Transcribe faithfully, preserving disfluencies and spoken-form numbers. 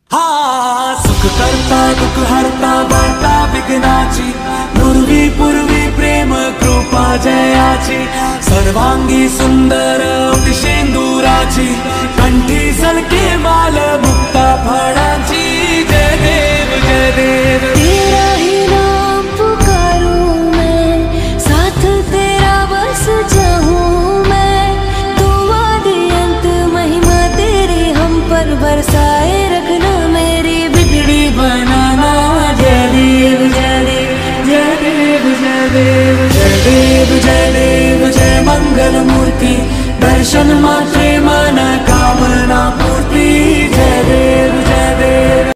हा सुख करता दुःख हरता वार्ता विघ्नाची पूर्वी पूर्वी प्रेम कृपा जयाची सर्वांगी सुंदर शेंदुराची कंठी सलके माल मुक्ता फळाची जय देव जय देव तेरा ही नाम पुकारूं मैं साथ तेरा बस चाहूं मैं तू आदि अंत महिमा तेरी हम पर बरसाए रखना मेरी बिगड़ी बनाना जय देव जय देव जय देव जय देव जय देव जय देव जय मंगल मूर्ति दर्शन मात्रे माय